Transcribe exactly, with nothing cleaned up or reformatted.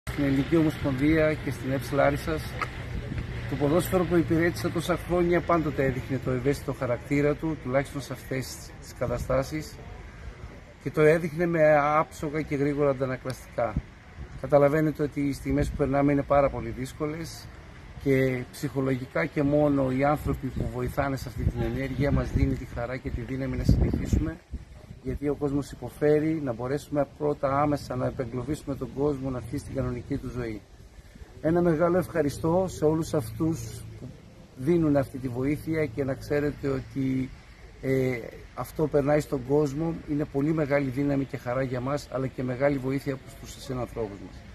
Στην Ελληνική Ομοσπονδία και στην ΕΠΣ Λάρισσας, το ποδόσφαιρο που υπηρέτησε τόσα χρόνια πάντοτε έδειχνε το ευαίσθητο χαρακτήρα του, τουλάχιστον σε αυτές τις καταστάσεις, και το έδειχνε με άψογα και γρήγορα αντανακλαστικά. Καταλαβαίνετε ότι οι στιγμές που περνάμε είναι πάρα πολύ δύσκολες και ψυχολογικά και μόνο οι άνθρωποι που βοηθάνε σε αυτή την ενέργεια μας δίνει τη χαρά και τη δύναμη να συνεχίσουμε, γιατί ο κόσμος υποφέρει, να μπορέσουμε πρώτα άμεσα να επεγκλωβίσουμε τον κόσμο να αρχίσει την κανονική του ζωή. Ένα μεγάλο ευχαριστώ σε όλους αυτούς που δίνουν αυτή τη βοήθεια και να ξέρετε ότι ε, αυτό περνάει στον κόσμο, είναι πολύ μεγάλη δύναμη και χαρά για μας, αλλά και μεγάλη βοήθεια προς τους συνανθρώπους μας.